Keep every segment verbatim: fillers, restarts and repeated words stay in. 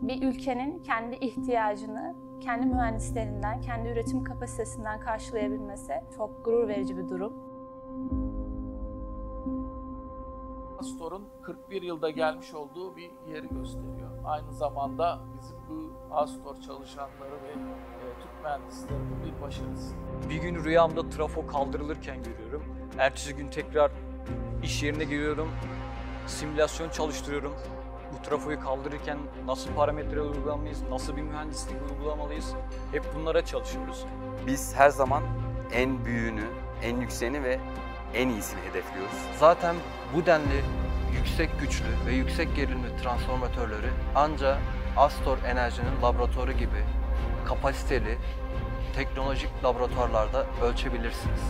bir ülkenin kendi ihtiyacını kendi mühendislerinden, kendi üretim kapasitesinden karşılayabilmesi çok gurur verici bir durum. Astor'un kırk bir yılda gelmiş olduğu bir yeri gösteriyor. Aynı zamanda bizim bu Astor çalışanları ve e, Türk mühendislerinin bir başarısı. Bir gün rüyamda trafo kaldırılırken görüyorum. Ertesi gün tekrar iş yerine giriyorum. Simülasyon çalıştırıyorum. Bu trafoyu kaldırırken nasıl parametreler uygulamalıyız, nasıl bir mühendislik uygulamalıyız? Hep bunlara çalışıyoruz. Biz her zaman en büyüğünü, en yükseğini ve en iyisini hedefliyoruz. Zaten bu denli yüksek güçlü ve yüksek gerilimli transformatörleri ancak Astor Enerji'nin laboratuvarı gibi kapasiteli, teknolojik laboratuvarlarda ölçebilirsiniz.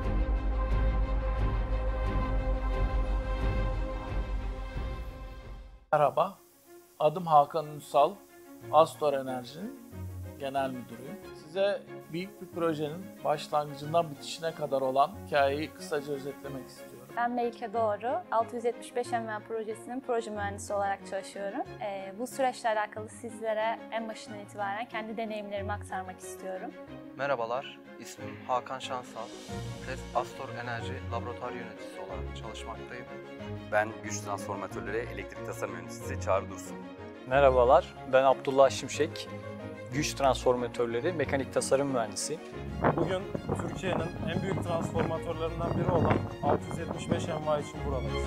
Merhaba, adım Hakan Ünsal, Astor Enerji'nin genel müdürüyüm. Size büyük bir projenin başlangıcından bitişine kadar olan hikayeyi kısaca özetlemek istiyorum. Ben Melike Doğru, altı yüz yetmiş beş M V projesinin proje mühendisi olarak çalışıyorum. Ee, bu süreçle alakalı sizlere en başından itibaren kendi deneyimlerimi aktarmak istiyorum. Merhabalar, ismim Hakan Şansal. TES Astor Enerji Laboratuvar Yöneticisi olarak çalışmaktayım. Ben güç transformatörleri elektrik tasarım mühendisi Çağrı Dursun. Merhabalar, ben Abdullah Şimşek. Güç transformatörleri mekanik tasarım mühendisiyim. Bugün Türkiye'nin en büyük transformatörlerinden biri olan altı yüz yetmiş beş M V için buradayız.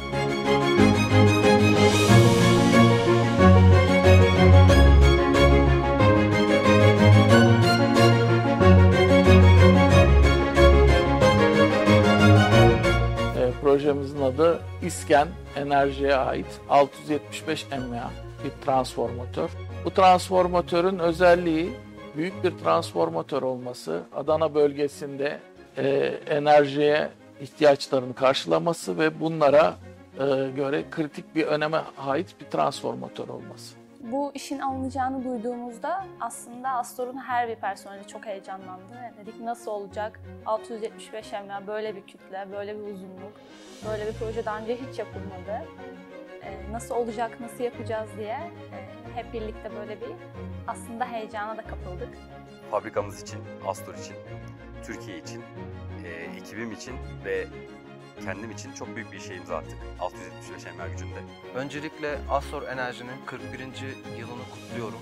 E, projemizin adı İSKEN Enerji'ye ait altı yüz yetmiş beş M V bir transformatör. Bu transformatörün özelliği büyük bir transformatör olması, Adana bölgesinde e, enerjiye ihtiyaçlarını karşılaması ve bunlara e, göre kritik bir öneme ait bir transformatör olması. Bu işin alınacağını duyduğumuzda aslında Astor'un her bir personeli çok heyecanlandı. Yani dedik nasıl olacak? altı yüz yetmiş beş M V böyle bir kütle, böyle bir uzunluk, böyle bir proje daha önce hiç yapılmadı. Ee, nasıl olacak, nasıl yapacağız diye e, hep birlikte böyle bir aslında heyecana da kapıldık. Fabrikamız için, Astor için, Türkiye için, e, ekibim için ve kendim için çok büyük bir şey imza attık altı yüz yetmiş beş M V gücünde. Öncelikle Astor Enerji'nin kırk birinci yılını kutluyorum.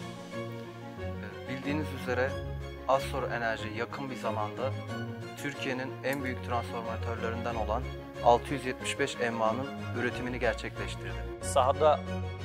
Ee, Bildiğiniz üzere Astor Enerji yakın bir zamanda Türkiye'nin en büyük transformatörlerinden olan altı yüz yetmiş beş M V'nin üretimini gerçekleştirdi. Sahada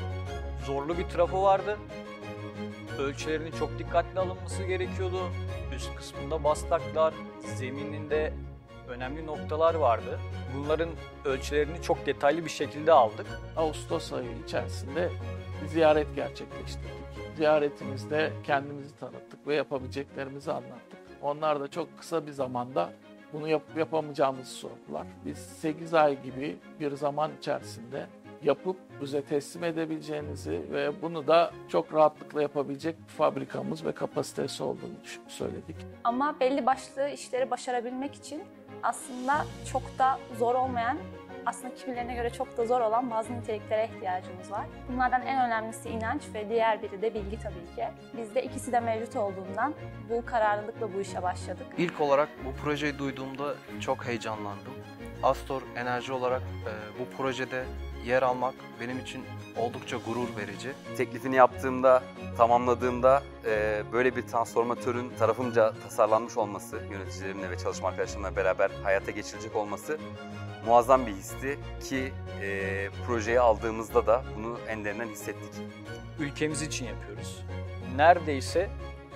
zorlu bir trafo vardı. Ölçülerinin çok dikkatli alınması gerekiyordu. Üst kısmında bastaklar, zemininde önemli noktalar vardı. Bunların ölçülerini çok detaylı bir şekilde aldık. Ağustos ayı içerisinde bir ziyaret gerçekleştirdik. Ziyaretimizde kendimizi tanıttık ve yapabileceklerimizi anlattık. Onlar da çok kısa bir zamanda bunu yapıp yapamayacağımızı sordular. Biz sekiz ay gibi bir zaman içerisinde yapıp bize teslim edebileceğinizi ve bunu da çok rahatlıkla yapabilecek bir fabrikamız ve kapasitesi olduğunu söyledik. Ama belli başlı işleri başarabilmek için aslında çok da zor olmayan, aslında kimilerine göre çok da zor olan bazı niteliklere ihtiyacımız var. Bunlardan en önemlisi inanç ve diğer biri de bilgi tabii ki. Bizde ikisi de mevcut olduğundan bu kararlılıkla bu işe başladık. İlk olarak bu projeyi duyduğumda çok heyecanlandım. Astor Enerji olarak e, bu projede yer almak benim için oldukça gurur verici. Teklifini yaptığımda, tamamladığımda e, böyle bir transformatörün tarafımca tasarlanmış olması, yöneticilerimle ve çalışma arkadaşlarımla beraber hayata geçirecek olması muazzam bir histi ki e, projeyi aldığımızda da bunu en derinden hissettik. Ülkemiz için yapıyoruz. Neredeyse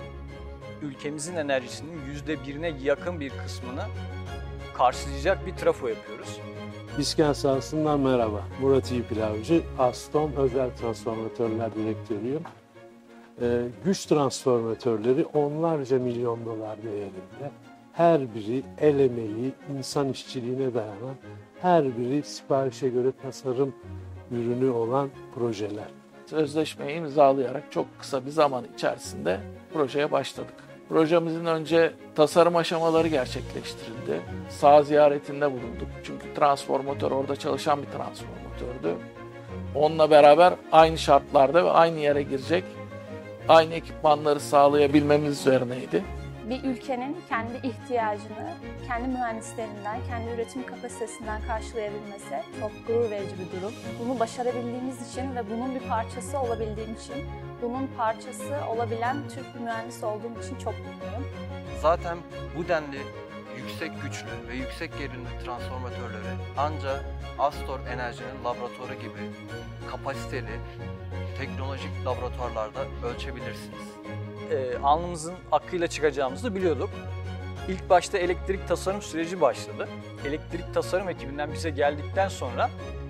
ülkemizin enerjisinin yüzde birine yakın bir kısmını karşılayacak bir trafo yapıyoruz. İSKEN sahasından merhaba. Murat İyi Pilavcı, Aston Özel Transformatörler Direktörüyüm. Ee, güç transformatörleri onlarca milyon dolar değerinde. Her biri el emeği, insan işçiliğine dayanan, her biri siparişe göre tasarım ürünü olan projeler. Sözleşmeyi imzalayarak çok kısa bir zaman içerisinde projeye başladık. Projemizin önce tasarım aşamaları gerçekleştirildi. Saha ziyaretinde bulunduk. Çünkü transformatör orada çalışan bir transformatördü. Onunla beraber aynı şartlarda ve aynı yere girecek aynı ekipmanları sağlayabilmemiz üzerineydi. Bir ülkenin kendi ihtiyacını kendi mühendislerinden, kendi üretim kapasitesinden karşılayabilmesi çok gurur verici bir durum. Bunu başarabildiğimiz için ve bunun bir parçası olabildiğim için, bunun parçası olabilen Türk bir mühendis olduğum için çok mutluyum. Zaten bu denli yüksek güçlü ve yüksek gerilimli transformatörleri ancak Astor Enerji'nin laboratuvarı gibi kapasiteli, teknolojik laboratuvarlarda ölçebilirsiniz. Ee, alnımızın akıyla çıkacağımızı biliyorduk. İlk başta elektrik tasarım süreci başladı. Elektrik tasarım ekibinden bize geldikten sonra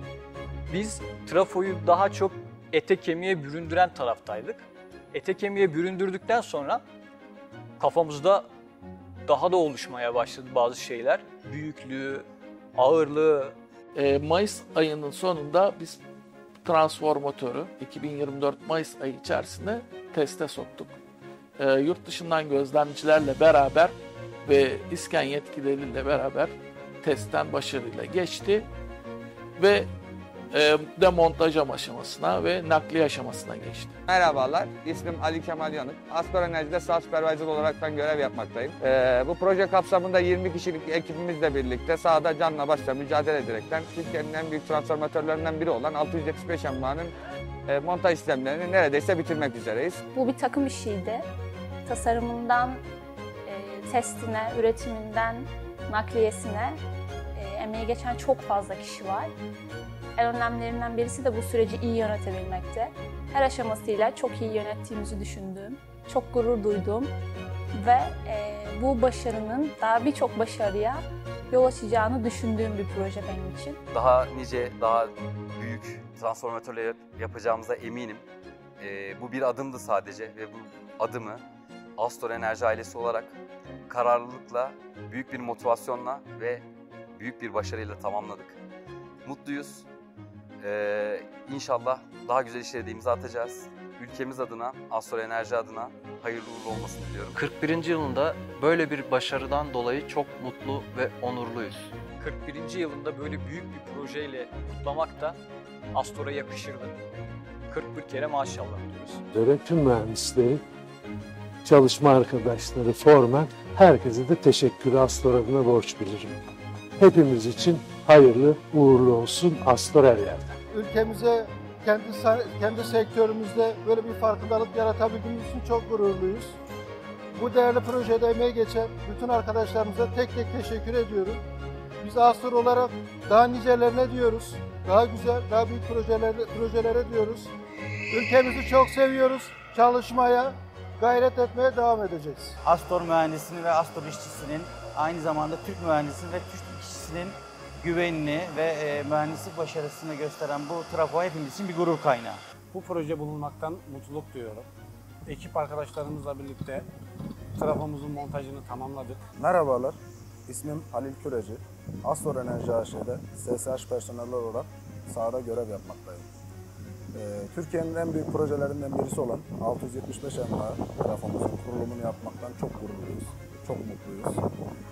biz trafoyu daha çok ete kemiğe büründüren taraftaydık. Ete kemiğe büründürdükten sonra kafamızda daha da oluşmaya başladı bazı şeyler. Büyüklüğü, ağırlığı. Ee, Mayıs ayının sonunda biz transformatörü iki bin yirmi dört Mayıs ayı içerisinde teste soktuk. Ee, yurt dışından gözlemcilerle beraber ve İSKEN yetkilileriyle beraber testten başarıyla geçti ve e, demontaj aşamasına ve nakliye aşamasına geçti. Merhabalar, ismim Ali Kemal Yanık. Astor Enerji'de sağ supervisor olarak ben görev yapmaktayım. Ee, bu proje kapsamında yirmi kişilik ekibimizle birlikte sahada canla başla mücadele ederekten Türkiye'nin en büyük transformatörlerinden biri olan altı yüz yetmiş beş M V A'nın e, montaj işlemlerini neredeyse bitirmek üzereyiz. Bu bir takım işiydi. Tasarımından e, testine, üretiminden nakliyesine e, emeği geçen çok fazla kişi var. En önemlilerinden birisi de bu süreci iyi yönetebilmekte. Her aşamasıyla çok iyi yönettiğimizi düşündüğüm, çok gurur duyduğum ve e, bu başarının daha birçok başarıya yol açacağını düşündüğüm bir proje benim için. Daha nice, daha büyük transformatörler yapacağımıza eminim. Ee, bu bir adımdı sadece ve bu adımı Astor Enerji ailesi olarak kararlılıkla, büyük bir motivasyonla ve büyük bir başarıyla tamamladık. Mutluyuz. Ee, İnşallah daha güzel işlere de imza atacağız. Ülkemiz adına, Astor Enerji adına hayırlı uğurlu olmasını diliyorum. kırk birinci yılında böyle bir başarıdan dolayı çok mutlu ve onurluyuz. kırk birinci yılında böyle büyük bir projeyle kutlamak da Astor'a yakışırdı. kırk bir kere maşallah diyoruz. Ve tüm mühendislerin, çalışma arkadaşları, formen, herkese de teşekkürü Astor adına borç bilirim. Hepimiz için hayırlı, uğurlu olsun Astor her yerde. Ülkemize, kendi kendi sektörümüzde böyle bir farkındalık yaratabildiğimiz için çok gururluyuz. Bu değerli projede emeği geçen bütün arkadaşlarımıza tek tek teşekkür ediyorum. Biz Astor olarak daha nicelerine diyoruz, daha güzel, daha büyük projelere, projelere diyoruz. Ülkemizi çok seviyoruz, çalışmaya, gayret etmeye devam edeceğiz. Astor mühendisinin ve Astor işçisinin aynı zamanda Türk mühendisinin ve Türk işçisinin güvenini ve e, mühendislik başarısını gösteren bu trafo hepimiz için bir gurur kaynağı. Bu proje bulunmaktan mutluluk duyuyorum. Ekip arkadaşlarımızla birlikte trafomuzun montajını tamamladık. Merhabalar, ismim Halil Küreci. Astor Enerji A Ş'de S S H personeli olarak sahada görev yapmaktayım. Ee, Türkiye'nin en büyük projelerinden birisi olan altı yüz yetmiş beş M V A trafomuzun kurulumunu yapmaktan çok gururluyuz, çok mutluyuz.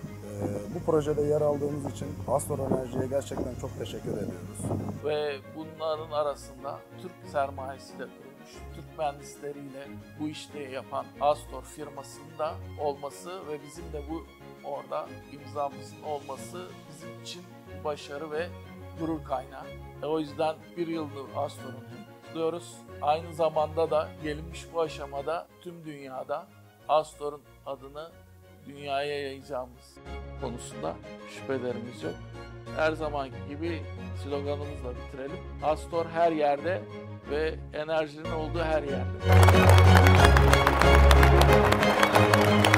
Ee, bu projede yer aldığımız için Astor Enerji'ye gerçekten çok teşekkür ediyoruz. Ve bunların arasında Türk sermayesi de kurulmuş, Türk mühendisleriyle bu işleri yapan Astor firmasının da olması ve bizim de bu orada imzamızın olması bizim için başarı ve gurur kaynağı. E o yüzden bir yıldır Astor'un kutluyoruz. Aynı zamanda da gelinmiş bu aşamada tüm dünyada Astor'un adını dünyaya yayacağımız konusunda şüphelerimiz yok. Her zamanki gibi sloganımızla bitirelim. Astor her yerde ve enerjinin olduğu her yerde.